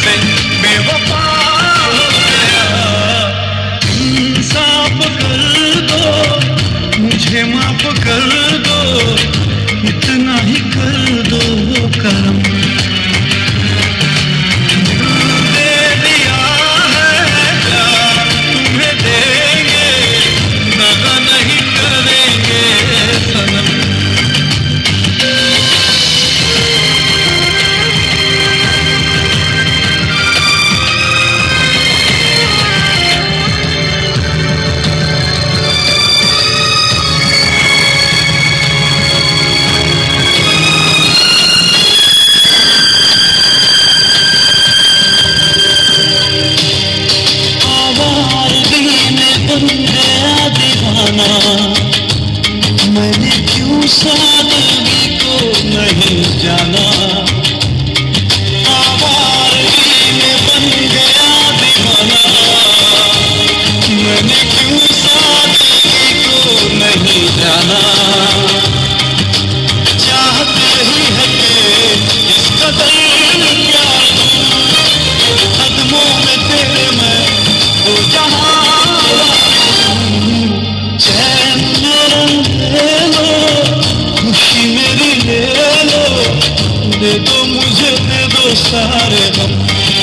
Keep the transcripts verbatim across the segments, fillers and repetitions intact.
तुमसे बेवफा हो गया। इंसाफ कर दो, मुझे माफ कर दो, इतना ही कर दो करम। दे दिया है प्यार तुम्हें देंगे, दगा नहीं करेंगे सनम। मैंने क्यों सादगी को नहीं जाना, आवारगी में बन गया दीवाना। मैंने क्यों सादगी को नहीं जाना, चाहत यही है कि इस कदर प्यार कदमों में तेरे मैं हो जहां। चैन मेरा ले लो, खुशी मेरी ले लो, दे दो मुझे दे दो सारे गम।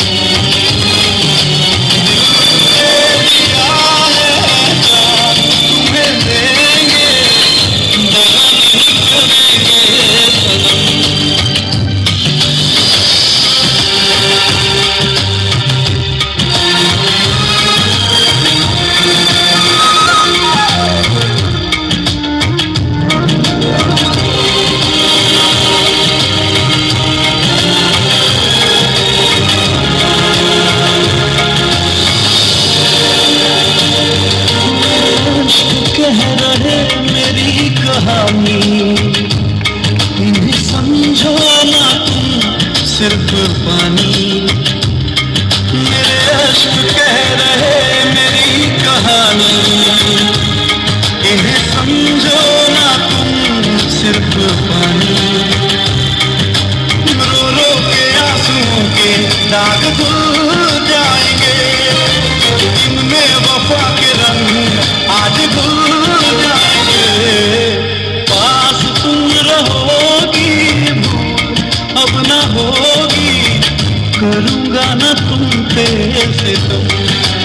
दे दिया है जान तुम्हें देंगे, दगा नहीं करेंगे सनम। कह रहे मेरी कहानी, इन्हें समझो ना तुम सिर्फ पानी। मेरे अश्क कह रहे मेरी कहानी, इन्हें समझो ना तुम सिर्फ पानी। रो रो के आंसुओं के दाग धुल जाएंगे, इनमें वफा के रंग आज भूल जाएंगे। पास तुम रहोगी भूल अब न होगी, करूँगा न तुम पे सितम।